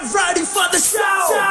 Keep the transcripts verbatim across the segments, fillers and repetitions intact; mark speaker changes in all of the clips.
Speaker 1: ready for the show.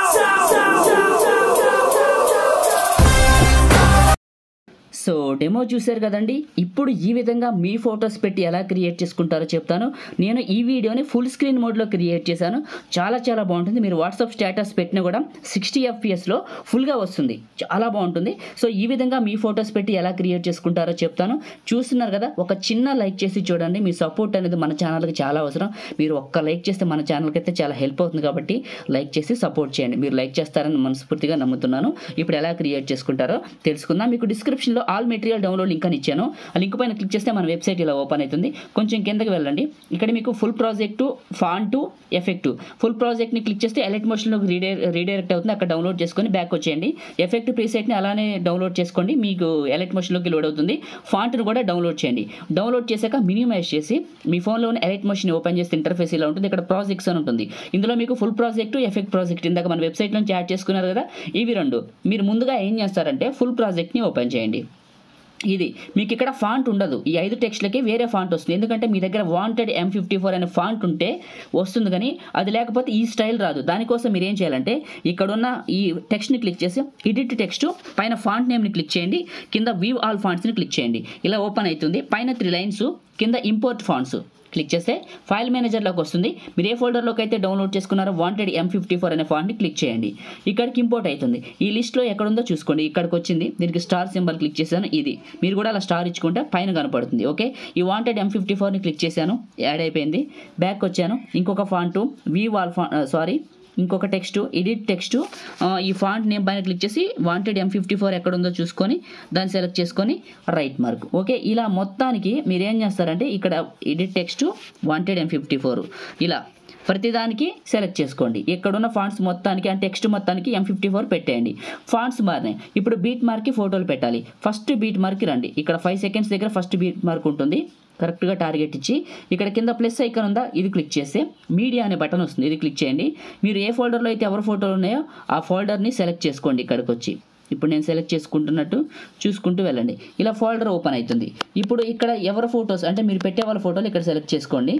Speaker 2: So demo చూశారు కదండి. ఇప్పుడు ఈ విధంగా మీ ఫొటోస్ పెట్టి ఎలా క్రియేట్ చేసుకుంటారో చెప్తాను. నేను ఈ వీడియోని ఫుల్ స్క్రీన్ మోడ్లో క్రియేట్ చేశాను. చాలా చాలా బాగుంటుంది. మీరు వాట్సాప్ స్టేటస్ పెట్టినా కూడా సిక్స్టీ ఎఫ్పిఎస్లో ఫుల్గా వస్తుంది. చాలా బాగుంటుంది. సో ఈ విధంగా మీ ఫొటోస్ పెట్టి ఎలా క్రియేట్ చేసుకుంటారో చెప్తాను. చూస్తున్నారు కదా, ఒక చిన్న లైక్ చేసి చూడండి. మీ సపోర్ట్ అనేది మన ఛానల్కి చాలా అవసరం. మీరు ఒక్క లైక్ చేస్తే మన ఛానల్కి అయితే చాలా హెల్ప్ అవుతుంది. కాబట్టి లైక్ చేసి సపోర్ట్ చేయండి. మీరు లైక్ చేస్తారని మనస్ఫూర్తిగా నమ్ముతున్నాను. ఇప్పుడు ఎలా క్రియేట్ చేసుకుంటారో తెలుసుకుందాం. మీకు డిస్క్రిప్షన్లో ఆల్ మెటీరియల్ డౌన్లోడ్ లింక్ అని ఇచ్చాను. ఆ లింక్ పైన క్లిక్ చేస్తే మన వెబ్సైట్ ఇలా ఓపెన్ అవుతుంది. కొంచెం కిందకి వెళ్ళండి. ఇక్కడ మీకు full project, font, effect. Full ప్రాజెక్ట్ని క్లిక్ చేస్తే ఎలైట్ మోషన్లోకి రీడే రీడైరెక్ట్ అవుతుంది. అక్కడ డౌన్లోడ్ చేసుకొని బ్యాక్ వచ్చేయండి. ఎఫెక్ట్ ప్రీసెట్ని అలానే డౌన్లోడ్ చేసుకోండి. మీకు ఎలైట్ మోషన్లోకి లోడ్ అవుతుంది. ఫాంట్ను కూడా డౌన్లోడ్ చేయండి. డౌన్లోడ్ చేశాక మినిమైజ్ చేసి మీ ఫోన్లోని ఎలైట్ మోషన్ ఓపెన్ చేస్తే ఇంటర్ఫేస్ ఇలా ఉంటుంది. ఇక్కడ ప్రాజెక్ట్స్ అని ఉంటుంది. ఇందులో మీకు ఫుల్ ప్రాజెక్టు, ఎఫెక్ట్ ప్రాజెక్ట్ ఇందాక మన వెబ్సైట్ నుంచి యాడ్ చేసుకున్నారు కదా, ఇవి రెండు. మీరు ముందుగా ఏం చేస్తారంటే ఫుల్ ప్రాజెక్ట్ని ఓపెన్ చేయండి. ఇది మీకు ఇక్కడ ఫాంట్ ఉండదు. ఈ ఐదు టెక్స్ట్లకి వేరే ఫాంట్ వస్తుంది. ఎందుకంటే మీ దగ్గర వాంటెడ్ ఎం ఫిఫ్టీ ఫోర్ అనే ఫాంట్ ఉంటే వస్తుంది, కానీ అది లేకపోతే ఈ స్టైల్ రాదు. దానికోసం మీరు ఏం చేయాలంటే ఇక్కడున్న ఈ టెక్స్ట్ని క్లిక్ చేసి ఎడిట్ టెక్స్ట్ పైన ఫాంట్ నేమ్ని క్లిక్ చేయండి. కింద వ్యూ ఆల్ ఫాంట్స్ని క్లిక్ చేయండి. ఇలా ఓపెన్ అవుతుంది. పైన త్రీ లైన్స్, కింద ఇంపోర్ట్ ఫాంట్స్ క్లిక్ చేస్తే ఫైల్ మేనేజర్లోకి వస్తుంది. మీరు ఏ ఫోల్డర్లోకి అయితే డౌన్లోడ్ చేసుకున్నారో వాంటెడ్ ఎం ఫిఫ్టీ ఫోర్ అనే ఫాంట్ని క్లిక్ చేయండి. ఇక్కడికి ఇంపోర్ట్ అవుతుంది. ఈ లిస్ట్లో ఎక్కడుందో చూసుకోండి. ఇక్కడికి వచ్చింది. దీనికి స్టార్ సింబల్ క్లిక్ చేశాను. ఇది మీరు కూడా అలా స్టార్ ఇచ్చుకుంటే పైన కనపడుతుంది. ఓకే, ఈ వాంటెడ్ ఎం ఫిఫ్టీ ఫోర్ని క్లిక్ చేశాను. యాడ్ అయిపోయింది. బ్యాక్ వచ్చాను. ఇంకొక ఫాంటు వీ వాల్ ఫా సారీ ఇంకొక టెక్స్ట్, ఎడిట్ టెక్స్ట్. ఈ ఫాంట్ నేమ్ పైన క్లిక్ చేసి వాంటెడ్ ఎం ఫిఫ్టీ ఫోర్ ఎక్కడ ఉందో చూసుకొని దాన్ని సెలెక్ట్ చేసుకొని రైట్ మార్క్. ఓకే, ఇలా మొత్తానికి మీరు ఏం చేస్తారంటే ఇక్కడ edit text, wanted M fifty four ఇలా ప్రతిదానికి సెలెక్ట్ చేసుకోండి. ఇక్కడున్న ఫాంట్స్ మొత్తానికి అంటే టెక్స్ట్ మొత్తానికి ఎం ఫిఫ్టీ ఫోర్ పెట్టేయండి. ఫాంట్స్ మారినాయి. ఇప్పుడు బీట్ మార్క్కి ఫోటోలు పెట్టాలి. ఫస్ట్ బీట్ మార్క్కి రండి. ఇక్కడ ఫైవ్ సెకండ్స్ దగ్గర ఫస్ట్ బీట్ మార్క్ ఉంటుంది. కరెక్ట్గా టార్గెట్ ఇచ్చి ఇక్కడ కింద ప్లస్ ఐకాన్ ఉందా, ఇది క్లిక్ చేస్తే మీడియా అనే బటన్ వస్తుంది. ఇది క్లిక్ చేయండి. మీరు ఏ ఫోల్డర్లో అయితే ఎవరి ఫోటోలు ఉన్నాయో ఆ ఫోల్డర్ని సెలెక్ట్ చేసుకోండి. ఇక్కడికి వచ్చి ఇప్పుడు నేను సెలెక్ట్ చేసుకుంటున్నట్టు చూసుకుంటూ వెళ్ళండి. ఇలా ఫోల్డర్ ఓపెన్ అవుతుంది. ఇప్పుడు ఇక్కడ ఎవరి ఫొటోస్ అంటే మీరు పెట్టే వాళ్ళ ఫోటోలు ఇక్కడ సెలెక్ట్ చేసుకోండి.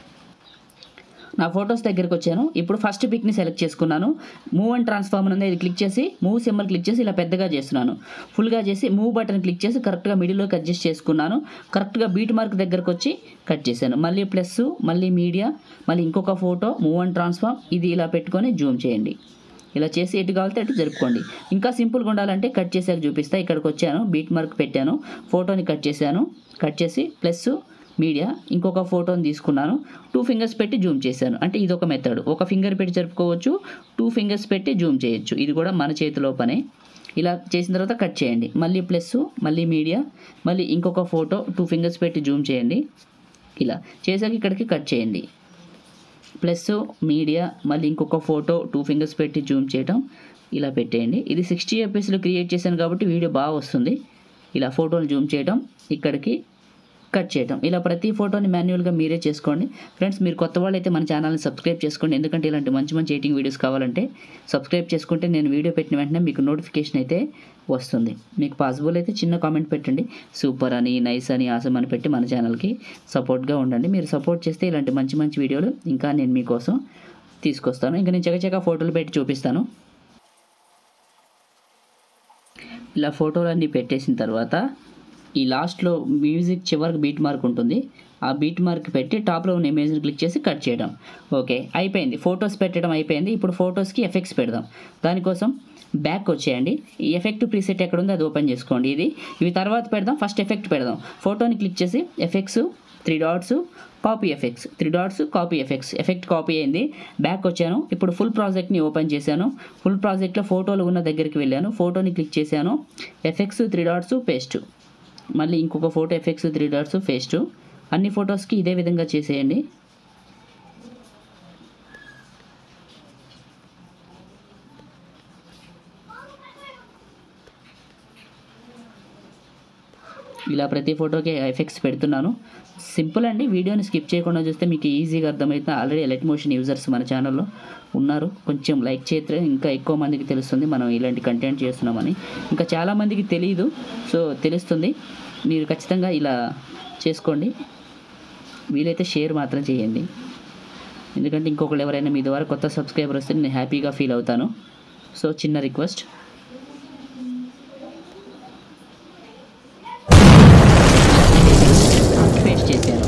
Speaker 2: నా ఫొటోస్ దగ్గరికి వచ్చాను. ఇప్పుడు ఫస్ట్ పిక్ని సెలెక్ట్ చేసుకున్నాను. మూవ్ అండ్ ట్రాన్స్ఫార్మ్ ఉంది. ఇది క్లిక్ చేసి మూవ్ సింబల్ క్లిక్ చేసి ఇలా పెద్దగా చేస్తున్నాను. ఫుల్గా చేసి మూవ్ బటన్ క్లిక్ చేసి కరెక్ట్గా మిడిల్లోకి అడ్జస్ట్ చేసుకున్నాను. కరెక్ట్గా బీట్ మార్క్ దగ్గరకు వచ్చి కట్ చేశాను. మళ్ళీ ప్లస్, మళ్ళీ మీడియా, మళ్ళీ ఇంకొక ఫోటో, మూవ్ అండ్ ట్రాన్స్ఫార్మ్. ఇది ఇలా పెట్టుకొని జూమ్ చేయండి. ఇలా చేసి ఎటు కావాలితే అటు జరుపుకోండి. ఇంకా సింపుల్గా ఉండాలంటే కట్ చేసాక చూపిస్తా. ఇక్కడికి వచ్చాను, బీట్ మార్క్ పెట్టాను, ఫోటోని కట్ చేశాను. కట్ చేసి ప్లస్ మీడియా ఇంకొక ఫోటోని తీసుకున్నాను. టూ ఫింగర్స్ పెట్టి జూమ్ చేశాను. అంటే ఇది ఒక మెథడ్. ఒక ఫింగర్ పెట్టి జరుపుకోవచ్చు, టూ ఫింగర్స్ పెట్టి జూమ్ చేయొచ్చు. ఇది కూడా మన చేతిలో పనే. ఇలా చేసిన తర్వాత కట్ చేయండి. మళ్ళీ ప్లస్, మళ్ళీ మీడియా, మళ్ళీ ఇంకొక ఫోటో టూ ఫింగర్స్ పెట్టి జూమ్ చేయండి. ఇలా చేసాక ఇక్కడికి కట్ చేయండి. ప్లస్, మీడియా, మళ్ళీ ఇంకొక ఫోటో టూ ఫింగర్స్ పెట్టి జూమ్ చేయటం. ఇలా పెట్టేయండి. ఇది సిక్స్టీ ఎఫ్పిఎస్లో క్రియేట్ చేశాను కాబట్టి వీడియో బాగా వస్తుంది. ఇలా ఫోటోని జూమ్ చేయటం, ఇక్కడికి కట్ చేయటం. ఇలా ప్రతి ఫోటోని మాన్యువల్గా మీరే చేసుకోండి. ఫ్రెండ్స్, మీరు కొత్త వాళ్ళు అయితే మన ఛానల్ని సబ్స్క్రైబ్ చేసుకోండి. ఎందుకంటే ఇలాంటి మంచి మంచి ఎడిటింగ్ వీడియోస్ కావాలంటే సబ్స్క్రైబ్ చేసుకుంటే నేను వీడియో పెట్టిన వెంటనే మీకు నోటిఫికేషన్ అయితే వస్తుంది. మీకు పాసిబుల్ అయితే చిన్న కామెంట్ పెట్టండి. సూపర్ అని, నైస్ అని, ఆసమ్ అని పెట్టి మన ఛానల్కి సపోర్ట్గా ఉండండి. మీరు సపోర్ట్ చేస్తే ఇలాంటి మంచి మంచి వీడియోలు ఇంకా నేను మీకోసం తీసుకొస్తాను. ఇంకా నేను చకచక ఫోటోలు పెట్టి చూపిస్తాను. ఇలా ఫోటోలన్నీ పెట్టేసిన తర్వాత ఈ లాస్ట్లో మ్యూజిక్ చివరికి బీట్ మార్క్ ఉంటుంది. ఆ బీట్ మార్క్ పెట్టి టాప్లో ఉన్న ఇమేజ్ని క్లిక్ చేసి కట్ చేయడం. ఓకే, అయిపోయింది. ఫొటోస్ పెట్టడం అయిపోయింది. ఇప్పుడు ఫొటోస్కి ఎఫెక్ట్స్ పెడదాం. దానికోసం బ్యాక్ వచ్చేయండి. ఈ ఎఫెక్ట్ ప్రీసెట్ ఎక్కడ ఉందో అది ఓపెన్ చేసుకోండి. ఇది ఇవి తర్వాత పెడదాం. ఫస్ట్ ఎఫెక్ట్ పెడదాం. ఫోటోని క్లిక్ చేసి effects, three dots, copy effects, three dots copy effects. Effect copy అయింది. బ్యాక్ వచ్చాను. ఇప్పుడు ఫుల్ ప్రాజెక్ట్ని ఓపెన్ చేశాను. ఫుల్ ప్రాజెక్ట్లో ఫోటోలు ఉన్న దగ్గరికి వెళ్ళాను. ఫోటోని క్లిక్ చేశాను. Effects, three dots, paste. మళ్ళీ ఇంకొక photo, effects, three dots, paste. అన్ని ఫొటోస్కి ఇదే విధంగా చేసేయండి. ఇలా ప్రతి ఫోటోకి ఎఫెక్ట్స్ పెడుతున్నాను. సింపుల్ అండి. వీడియోని స్కిప్ చేయకుండా చూస్తే మీకు ఈజీగా అర్థమవుతుంది. ఆల్రెడీ ఎలైట్ మోషన్ యూజర్స్ మన ఛానల్లో ఉన్నారు. కొంచెం లైక్ చేస్తే ఇంకా ఎక్కువ మందికి తెలుస్తుంది మనం ఇలాంటి కంటెంట్ చేస్తున్నామని. ఇంకా చాలామందికి తెలియదు. సో తెలుస్తుంది. మీరు ఖచ్చితంగా ఇలా చేసుకోండి. వీలైతే షేర్ మాత్రం చేయండి. ఎందుకంటే ఇంకొకరు ఎవరైనా మీ ద్వారా కొత్త సబ్స్క్రైబర్ వస్తే నేను హ్యాపీగా ఫీల్ అవుతాను. సో చిన్న రిక్వెస్ట్. పేస్ట్ చేశాను.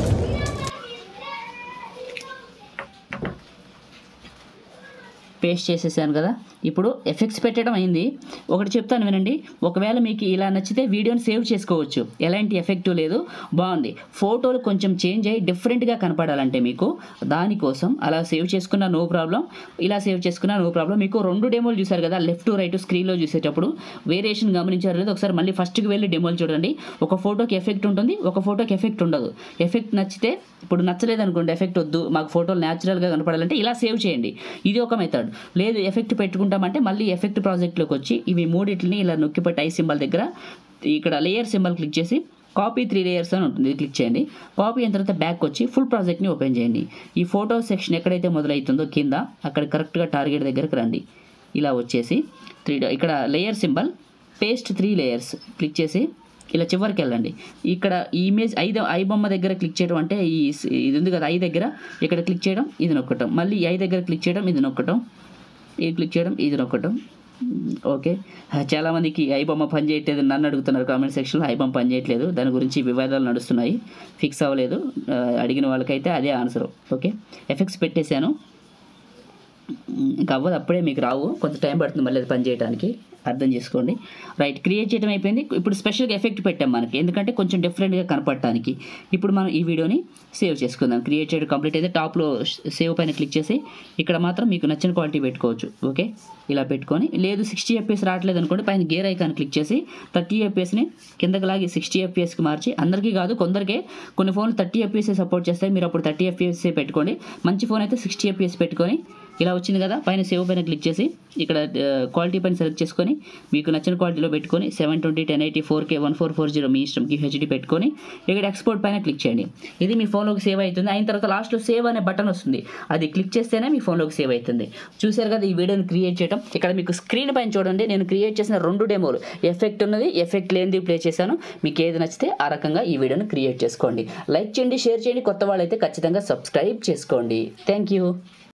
Speaker 2: పేస్ట్ చేసేసాను కదా. ఇప్పుడు ఎఫెక్ట్స్ పెట్టడం అయింది. ఒకటి చెప్తాను వినండి. ఒకవేళ మీకు ఇలా నచ్చితే వీడియోని సేవ్ చేసుకోవచ్చు. ఎలాంటి ఎఫెక్ట్ లేదు, బాగుంది. ఫోటోలు కొంచెం చేంజ్ అయ్యి డిఫరెంట్గా కనపడాలంటే మీకు దానికోసం అలా సేవ్ చేసుకున్న నో ప్రాబ్లం, ఇలా సేవ్ చేసుకున్న నో ప్రాబ్లం. మీకు రెండు డెమోలు చూసారు కదా, లెఫ్ట్ రైట్ స్క్రీన్లో చూసేటప్పుడు వేరియేషన్ గమనించారు లేదు, ఒకసారి మళ్ళీ ఫస్ట్కి వెళ్ళి డెమోలు చూడండి. ఒక ఫోటోకి ఎఫెక్ట్ ఉంటుంది, ఒక ఫోటోకి ఎఫెక్ట్ ఉండదు. ఎఫెక్ట్ నచ్చితే, ఇప్పుడు నచ్చలేదు అనుకోండి, ఎఫెక్ట్ వద్దు మాకు ఫోటోలు న్యాచురల్గా కనపడాలంటే ఇలా సేవ్ చేయండి. ఇది ఒక మెథడ్. లేదు ఎఫెక్ట్ పెట్టుకుంటామంటే మళ్ళీ ఎఫెక్ట్ ప్రాజెక్ట్లోకి వచ్చి ఇవి మూడింటిని ఇలా నొక్కిపెట్టి ఐ సింబల్ దగ్గర ఇక్కడ లేయర్ సింబల్ క్లిక్ చేసి కాపీ త్రీ లేయర్స్ అని ఉంటుంది, క్లిక్ చేయండి. కాపీ అయిన తర్వాత బ్యాక్ వచ్చి ఫుల్ ప్రాజెక్ట్ని ఓపెన్ చేయండి. ఈ ఫోటో సెక్షన్ ఎక్కడైతే మొదలవుతుందో కింద అక్కడ కరెక్ట్గా టార్గెట్ దగ్గరకు రండి. ఇలా వచ్చేసి త్రీ ఇక్కడ layer symbol paste three layers click చేసి ఇలా చివరికి వెళ్ళండి. ఇక్కడ ఈ ఇమేజ్ ఐదు ఐ బొమ్మ దగ్గర క్లిక్ చేయడం అంటే ఈ ఇది ఉంది కదా ఐ దగ్గర, ఇక్కడ క్లిక్ చేయడం, ఇది నొక్కటం, మళ్ళీ ఐ దగ్గర క్లిక్ చేయడం, ఇది నొక్కటం, ఇది క్లిక్ చేయడం, ఇది నొక్కటం. ఓకే, చాలామందికి ఐ బొమ్మ పని చేయట్లేదు నన్ను అడుగుతున్నారు కామెంట్ సెక్షన్లో. ఐ బొమ్మ పని చేయట్లేదు, దాని గురించి వివాదాలు నడుస్తున్నాయి, ఫిక్స్ అవ్వలేదు. అడిగిన వాళ్ళకైతే అదే ఆన్సర్. ఓకే, ఎఫెక్ట్స్ పెట్టేశాను. ఇంకా అవ్వదు, అప్పుడే మీకు రావు, కొంత టైం పడుతుంది మళ్ళీ అది పని చేయడానికి, అర్థం చేసుకోండి. రైట్, క్రియేట్ చేయడం అయిపోయింది. ఇప్పుడు స్పెషల్గా ఎఫెక్ట్ పెట్టాం మనకి, ఎందుకంటే కొంచెం డిఫరెంట్గా కనపడటానికి. ఇప్పుడు మనం ఈ వీడియోని సేవ్ చేసుకుందాం. క్రియేట్ చేయడం కంప్లీట్ అయితే టాప్లో సేవ్ పైన క్లిక్ చేసి ఇక్కడ మాత్రం మీకు నచ్చిన క్వాలిటీ పెట్టుకోవచ్చు. ఓకే, ఇలా పెట్టుకొని, లేదు సిక్స్టీ ఎఫ్పిఎస్ రావట్లేదు అనుకోండి, పైన గేర్ ఐకాన్ క్లిక్ చేసి థర్టీ ఎఫ్పిఎస్ని కిందకి లాగి సిక్స్టీ ఎఫ్పిఎస్కి మార్చి, అందరికీ కాదు కొందరికే, కొన్ని ఫోన్లు థర్టీ ఎఫ్పిఎస్ సపోర్ట్ చేస్తాయి, మీరు అప్పుడు థర్టీ ఎఫ్పిఎస్ పెట్టుకోండి. మంచి ఫోన్ అయితే సిక్స్టీ ఎఫ్పిఎస్ పెట్టుకొని ఇలా వచ్చింది కదా, పైన సేవ్ పైన క్లిక్ చేసి ఇక్కడ క్వాలిటీ పైన సెలెక్ట్ చేసుకొని మీకు నచ్చిన క్వాలిటీలో పెట్టుకొని seven twenty ten eighty four K one four four zero మీ ఇష్టం హెచ్డి పెట్టుకొని ఇక్కడ ఎక్స్పోర్ట్ పైన క్లిక్ చేయండి. ఇది మీ ఫోన్లోకి సేవ్ అవుతుంది. అయిన తర్వాత లాస్ట్లో సేవ్ అనే బటన్ వస్తుంది, అది క్లిక్ చేస్తేనే మీ ఫోన్లోకి సేవ్ అవుతుంది. చూసారు కదా ఈ వీడియోని క్రియేట్ చేయడం. ఇక్కడ మీకు స్క్రీన్ పైన చూడండి, నేను క్రియేట్ చేసిన రెండు డెమోలు, ఎఫెక్ట్ ఉన్నది, ఎఫెక్ట్ లేనిది ప్లే చేశాను. మీకు ఏది నచ్చితే ఆ రకంగా ఈ వీడియోని క్రియేట్ చేసుకోండి. లైక్ చేయండి, షేర్ చేయండి, కొత్త వాళ్ళైతే ఖచ్చితంగా సబ్స్క్రైబ్ చేసుకోండి. Thank you.